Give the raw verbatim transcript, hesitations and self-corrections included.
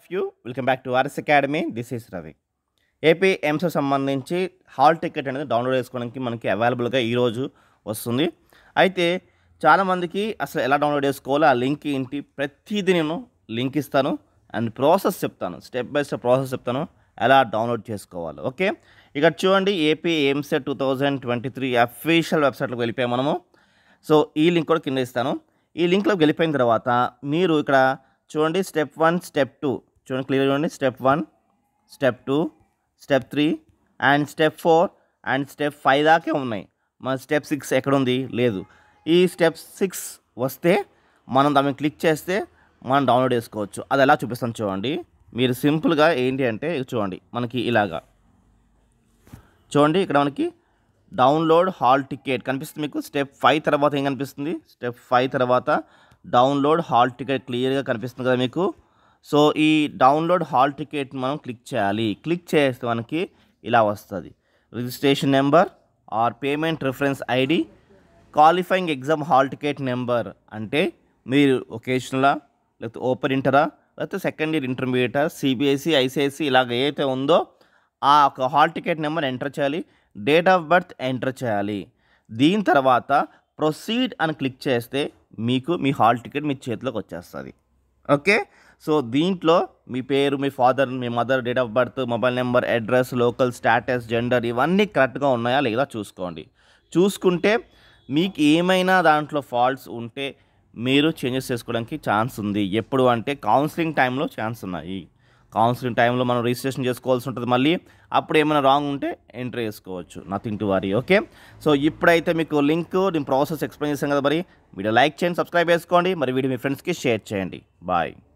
You welcome back to RS academy. This is Ravi. AP ఎయిమ్స్ సంబంధించి hall ticket అనేది download చేసుకోవడానికి మనకి అవైలబుల్గా ఈరోజు వస్తుంది. అయితే చాలామందికి అసలు ఎలా డౌన్లోడ్ చేసుకోవాలో ఆ లింక్ ఏంటి ప్రతిదీ నేను లింక్ ఇస్తాను అండ్ ప్రాసెస్ చెప్తాను, స్టెప్ బై స్టెప్ ప్రాసెస్ చెప్తాను ఎలా డౌన్లోడ్ చేసుకోవాలి. ఓకే, ఇక్కడ చూడండి AP EAMCET two thousand twenty three official వెబ్సైట్లోకి వెళ్ళిపోయాం మనము. సో ఈ లింక్ కూడా కింద ఇస్తాను. ఈ లింక్లోకి వెళ్ళిపోయిన తర్వాత మీరు ఇక్కడ చూడండి స్టెప్ వన్ స్టెప్ టూ చూడండి క్లియర్ చూడండి. Step one step two step three and step four and step five దాకే ఉన్నాయి. మన స్టెప్ సిక్స్ ఎక్కడుంది? లేదు. ఈ స్టెప్ సిక్స్ వస్తే మనం దాన్ని క్లిక్ చేస్తే మనం డౌన్లోడ్ చేసుకోవచ్చు. అది ఎలా చూపిస్తాను చూడండి. మీరు సింపుల్గా ఏంటి అంటే చూడండి మనకి ఇలాగా చూడండి ఇక్కడ మనకి డౌన్లోడ్ హాల్ టికెట్ కనిపిస్తుంది మీకు. స్టెప్ ఫైవ్ తర్వాత ఏం కనిపిస్తుంది? స్టెప్ ఫైవ్ తర్వాత డౌన్లోడ్ హాల్ టికెట్ క్లియర్గా కనిపిస్తుంది కదా మీకు. సో ఈ డౌన్లోడ్ హాల్ టికెట్ మనం క్లిక్ చేయాలి. క్లిక్ చేస్తే మనకి ఇలా వస్తుంది. Registration number or payment reference ID, qualifying exam hall ticket number అంటే మీరు ఒకేషనలా లేకపోతే ఓపెన్ ఇంటరా లేకపోతే సెకండ్ ఇయర్ ఇంటర్మీడియటా సిబిఎస్ఈ ఐసిఐసి ఇలాగ ఏదైతే ఉందో ఆ ఒక హాల్ టికెట్ నెంబర్ ఎంటర్ చేయాలి. డేట్ ఆఫ్ బర్త్ ఎంటర్ చేయాలి. దీని తర్వాత ప్రొసీడ్ అని క్లిక్ చేస్తే మీకు మీ హాల్ టికెట్ మీ చేతిలోకి వచ్చేస్తుంది. ఓకే, సో దీంట్లో మీ పేరు, మీ ఫాదర్, మీ mother, date of birth, mobile number, address, local status, gender ఇవన్నీ కరెక్ట్గా ఉన్నాయా లేదా చూసుకోండి. చూసుకుంటే మీకు ఏమైనా దాంట్లో ఫాల్ట్స్ ఉంటే మీరు చేంజెస్ చేసుకోవడానికి ఛాన్స్ ఉంది. ఎప్పుడు అంటే కౌన్సిలింగ్ టైంలో ఛాన్స్ ఉన్నాయి. కౌన్సిలింగ్ టైంలో మనం రిజిస్ట్రేషన్ చేసుకోవాల్సి ఉంటుంది. మళ్ళీ అప్పుడు ఏమైనా రాంగ్ ఉంటే ఎంటర్ చేసుకోవచ్చు. Nothing to worry. Okay, so ఇప్పుడైతే మీకు లింక్ నేను ప్రాసెస్ ఎక్స్ప్లెయిన్ చేశాను కదా. మరి వీడియో లైక్ చేయండి, సబ్స్క్రైబ్ చేసుకోండి, మరి వీడియో మీ ఫ్రెండ్స్కి షేర్ చేయండి. బాయ్.